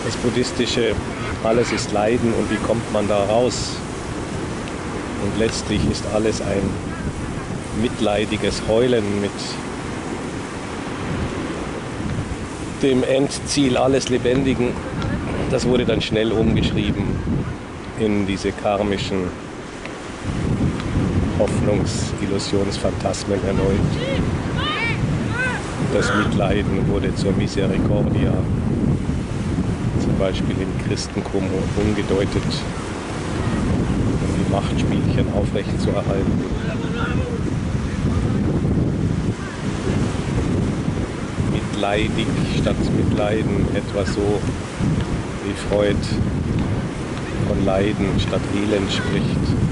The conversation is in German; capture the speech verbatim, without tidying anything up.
das buddhistische, alles ist Leiden und wie kommt man da raus? Und letztlich ist alles ein mitleidiges Heulen mit dem Endziel alles Lebendigen. Das wurde dann schnell umgeschrieben in diese karmischen Hoffnungs-Illusionsphantasmen erneut. Das Mitleiden wurde zur Misericordia, zum Beispiel im Christentum umgedeutet, um die Machtspielchen aufrechtzuerhalten. Mitleidig statt Mitleiden, etwa so wie Freud von Leiden statt Elend spricht.